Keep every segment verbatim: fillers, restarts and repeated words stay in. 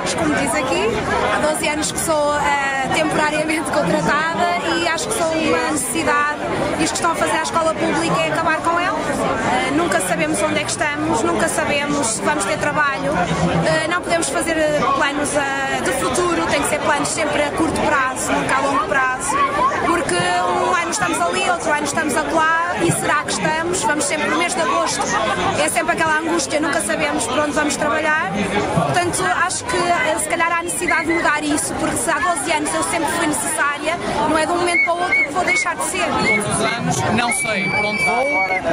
anos, como diz aqui, há doze anos que sou uh, temporariamente contratada e acho que sou uma necessidade. Isto que estão a fazer à escola pública é acabar com ela. Uh, nunca sabemos onde é que estamos, nunca sabemos se vamos ter trabalho, uh, não podemos fazer planos uh, de futuro, tem que ser planos sempre a curto prazo, nunca a longo prazo, porque um ano estamos ali, outro ano estamos acolá, e será que estamos? Vamos sempre no mês de agosto, é sempre aquela angústia, nunca sabemos por onde vamos trabalhar. Portanto, acho que se calhar há necessidade de mudar isso, porque se há doze anos eu sempre fui necessária, não é de um momento para o outro que vou deixar de ser. Todos os anos não sei por onde vou,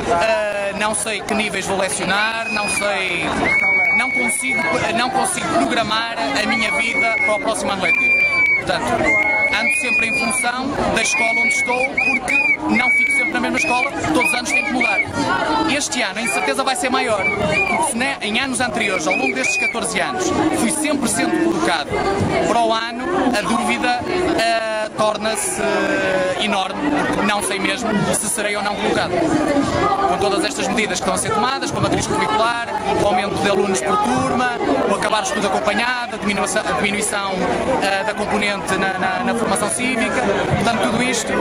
uh, não sei que níveis vou lecionar, não sei, não consigo, não consigo programar a minha vida para o próximo ano letivo. Portanto, ando sempre em função da escola onde estou, porque não fico sempre na mesma escola, todos os anos tem que mudar. Este ano a incerteza vai ser maior, porque se né, em anos anteriores, ao longo destes catorze anos, fui sempre sendo colocado para o ano, a dúvida uh, torna-se uh, enorme, porque não sei mesmo se serei ou não colocado. Com todas estas medidas que estão a ser tomadas, com a matriz curricular, o aumento de alunos por turma, o acabar o estudo acompanhado, a diminuição, a diminuição uh, da componente na, na, na formação cívica, portanto tudo isto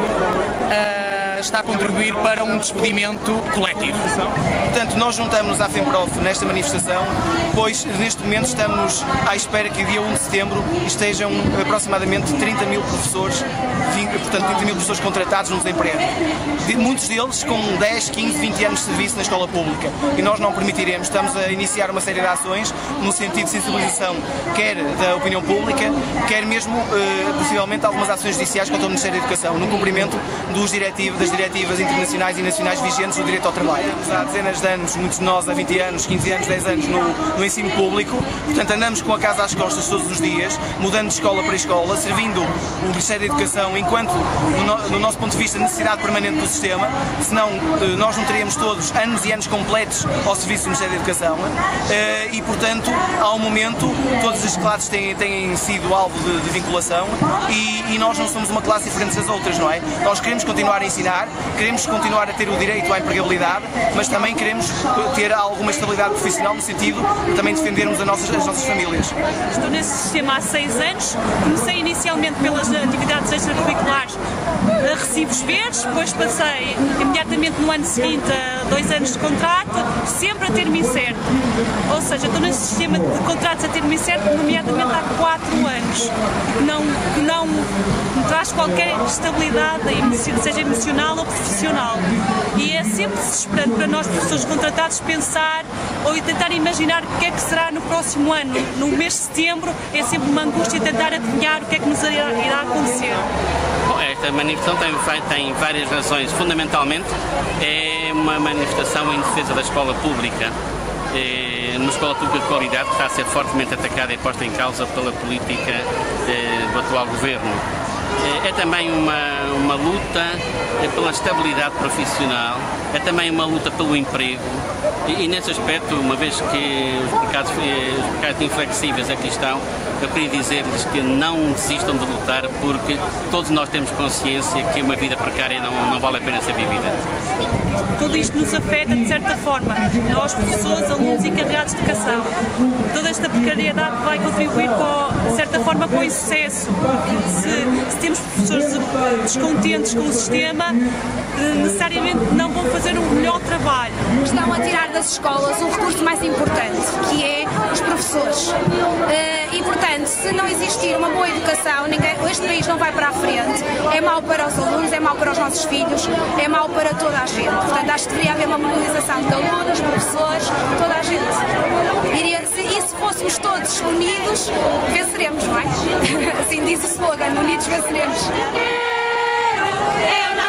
uh, está a contribuir para um despedimento coletivo. Portanto, nós juntamos-nos à FEMPROF nesta manifestação, pois neste momento estamos à espera que dia um de setembro estejam aproximadamente trinta mil professores, portanto trinta mil professores contratados no desemprego. Muitos deles com dez, quinze, vinte anos de serviço na escola pública, e nós não permitiremos. Estamos a iniciar uma série de ações no sentido de sensibilização, quer da opinião pública, quer mesmo, eh, possivelmente, algumas ações judiciais contra o Ministério da Educação, no cumprimento dos diretivos, das diretivas internacionais e nacionais vigentes do direito ao trabalho. Há dezenas de anos, muitos de nós há vinte anos, quinze anos, dez anos no, no ensino público, portanto andamos com a casa às costas todos os dias, mudando de escola para escola, servindo o Ministério da Educação enquanto, no, no nosso ponto de vista, necessidade permanente do sistema, senão nós não teríamos todos anos e anos completos ao serviço do Ministério da Educação, e portanto, ao momento, todas as classes têm, têm sido alvo de, de vinculação e, e nós não somos uma classe diferente das outras, não é? Nós queremos continuar a ensinar, queremos continuar a ter o direito à empregabilidade, mas também queremos ter alguma estabilidade profissional no sentido de também defendermos as nossas, as nossas famílias. Estou nesse sistema há seis anos, comecei inicialmente pelas atividades extracurriculares a recibos verdes, depois passei imediatamente no ano seguinte a dois anos de contrato, sempre a termo incerto. Ou seja, estou nesse sistema de contratos a termo incerto, nomeadamente há quatro anos, que não, que não me traz qualquer estabilidade, seja emocional ou profissional. E é sempre desesperante para nós, professores contratados, pensar ou tentar imaginar o que é que será no próximo ano. No mês de setembro é sempre uma angústia tentar adivinhar o que é que nos irá, irá acontecer. Bom, esta manifestação tem, tem várias razões. Fundamentalmente, é uma manifestação em defesa da escola pública. É uma escola pública de qualidade que está a ser fortemente atacada e posta em causa pela política é, do atual governo. É também uma, uma luta pela estabilidade profissional, é também uma luta pelo emprego e, e nesse aspecto, uma vez que os mercados, os mercados inflexíveis aqui estão, eu queria dizer-lhes que não desistam de lutar, porque todos nós temos consciência que uma vida precária não, não vale a pena ser vivida. Tudo isto nos afeta de certa forma, nós, professores, alunos e encarregados de educação. Toda esta precariedade vai contribuir, com, de certa forma, para o insucesso, porque se, se temos professores descontentes com o sistema, necessariamente não vão fazer um melhor trabalho. Estão a tirar das escolas o recurso mais importante, que é os professores. E, portanto, se não existir uma boa educação, ninguém, este país não vai para a frente. É mau para os alunos, é mau para os nossos filhos, é mau para toda a gente. Portanto, acho que deveria haver uma mobilização de alunos, professores, toda a gente. Iria, se, e se fôssemos todos unidos, venceremos, não é? Assim diz o slogan, unidos venceremos. Eu não